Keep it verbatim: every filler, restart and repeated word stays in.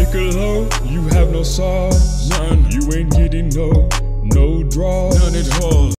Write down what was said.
piccolo, you have no sauce. None. You ain't getting no, no draw. None at all.